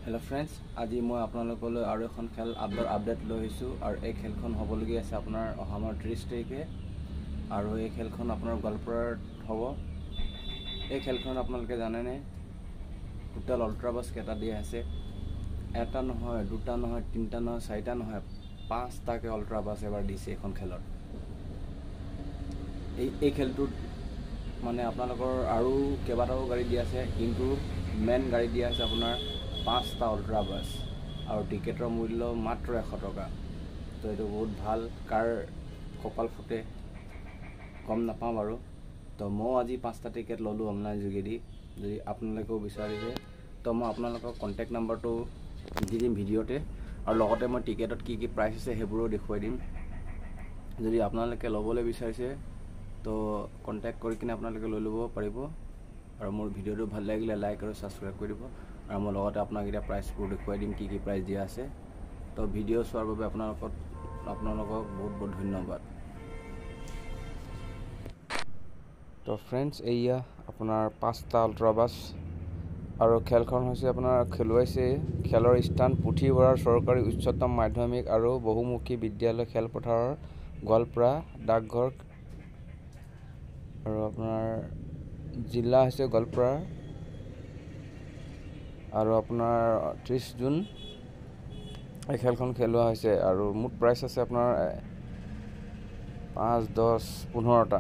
Hello friends, आज मैं आपनलोकলৈ আৰু এখন খেল আপডেট লৈ আহিছোঁ আৰু এই খেলখন হ'বলগীয়া আছে আপোনাৰ অহামাহৰ 30 তাৰিখে আৰু এই খেলখন আপোনাৰ গোৱালপাৰাত হ'ব। এই খেলখন আপোনালোকে জানেনে টোটাল আল্ট্ৰাবাস কেইটা দিয়া আছে? এটা নহয়, দুটা নহয়, তিনিটা নহয়, চাৰিটা নহয়, 5টাকে আল্ট্ৰাবাস এবাৰ দিছে এখন খেলত। এই খেলটোত মানে আপোনালোকৰ আৰু কেইবাটাও গাড়ী দিয়া আছে, কিন্তু মেইন গাড়ী দিয়া আছে আপোনাৰ 5টা আল্ট্ৰাবাস আৰু টিকেটৰ মূল্য মাত্ৰ 100 টকা। তো এইটো বহুত ভাল, কাৰ কপাল ফুটে গম নাপাওঁ বাৰু। তো মই আজি 5টা টিকেট ল'লোঁ অনলাইন যোগেদি। যদি আপোনালোকেও বিচাৰিছে তো মই আপোনালোকক কণ্টেক্ট নাম্বাৰটো দি দিম ভিডিঅ'তে, আৰু লগতে মই টিকেটত কি কি প্ৰাইচ আছে সেইবোৰো দেখুৱাই দিম। যদি আপোনালোকে ল'বলৈ বিচাৰিছে তো কণ্টেক্ট কৰি কিনে আপোনালোকে লৈ ল'ব পাৰিব। আৰু মোৰ ভিডিঅ'টো ভাল লাগিলে লাইক আৰু ছাবস্ক্ৰাইব কৰি দিব, আৰু মই লগতে আপোনাক এতিয়া প্ৰাইচবোৰ দেখুৱাই দিম কি কি প্ৰাইচ দিয়া আছে। তো ভিডিঅ' চোৱাৰ বাবে আপোনালোকক বহুত বহুত ধন্যবাদ। তো ফ্ৰেণ্ডছ, এয়া আপোনাৰ 5টা আল্ট্ৰাবাস আৰু খেলখন হৈছে আপোনাৰ খেলুৱাইছে খেলৰ স্থান পুথিভঁৰাল চৰকাৰী উচ্চতম মাধ্যমিক আৰু বহুমুখী বিদ্যালয় খেলপথাৰৰ গোৱালপাৰা ডাকঘৰ, আৰু আপোনাৰ জিলা হৈছে গোৱালপাৰা, আৰু আপোনাৰ 30 জুন এই খেলখন খেলোৱা হৈছে। আৰু মুঠ প্ৰাইচ আছে আপোনাৰ 5, 10, 15টা।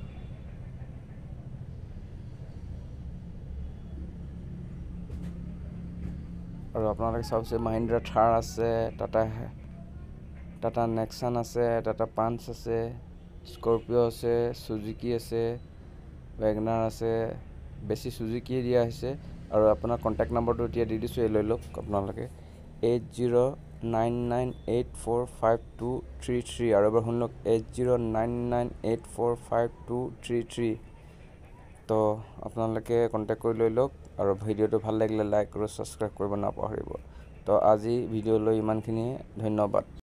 আৰু আপোনালোকে চাওকচোন, মাহিন্দ্ৰা থাৰ আছে, টাটা নেক্সন আছে, টাটা পাঞ্চ আছে, স্কৰপিঅ' আছে, চুজুকি আছে, ৱেগনাৰ আছে। বেছি চুজুকিয়ে দিয়া হৈছে। আৰু আপোনাৰ কণ্টেক্ট নম্বৰটো এতিয়া দি দিছোঁ, এই লৈ লওক আপোনালোকে 8099845233, আৰু এবাৰ শুনি লওক 8099845233। তো আপোনালোকে কণ্টেক্ট কৰি লৈ লওক, আৰু ভিডিঅ'টো ভাল লাগিলে লাইক আৰু ছাবস্ক্ৰাইব কৰিব নাপাহৰিব। তো আজি ভিডিঅ'লৈ ইমানখিনিয়ে, ধন্যবাদ।